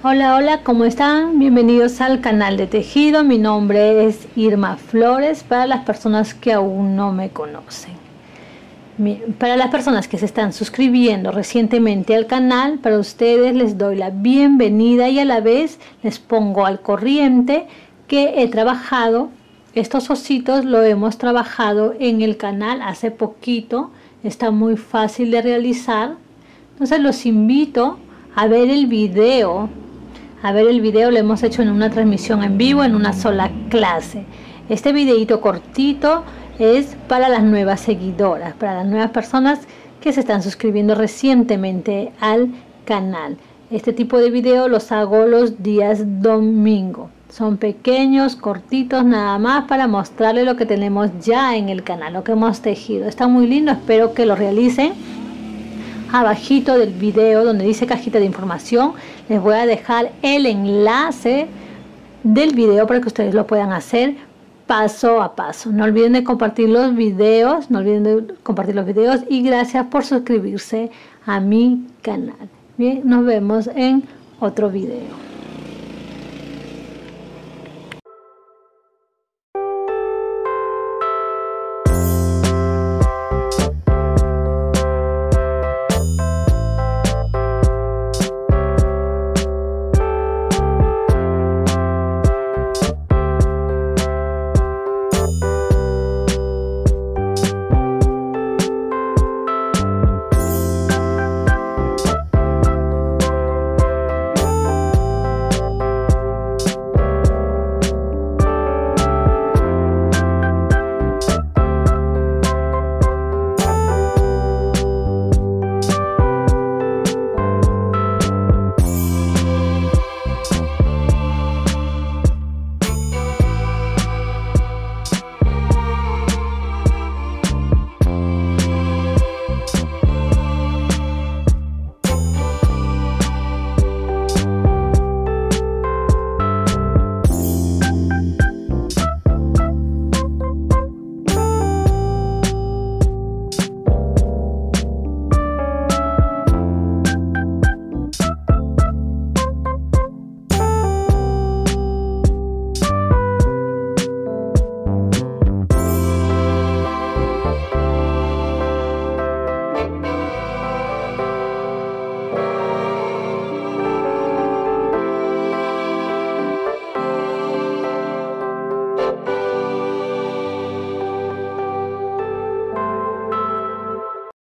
Hola, hola, ¿cómo están? Bienvenidos al canal de tejido. Mi nombre es Irma Flores para las personas que aún no me conocen. Para las personas que se están suscribiendo recientemente al canal, para ustedes les doy la bienvenida y a la vez les pongo al corriente que he trabajado. Estos ositos lo hemos trabajado en el canal hace poquito. Está muy fácil de realizar. Entonces los invito a ver el video. Lo hemos hecho en una transmisión en vivo, en una sola clase. Este videito cortito es para las nuevas seguidoras, para las nuevas personas que se están suscribiendo recientemente al canal. Este tipo de video los hago los días domingo. Son pequeños, cortitos, nada más para mostrarles lo que tenemos ya en el canal, lo que hemos tejido. Está muy lindo, espero que lo realicen. Abajito del video donde dice cajita de información les voy a dejar el enlace del video para que ustedes lo puedan hacer paso a paso. No olviden de compartir los videos, y gracias por suscribirse a mi canal. Bien, nos vemos en otro video.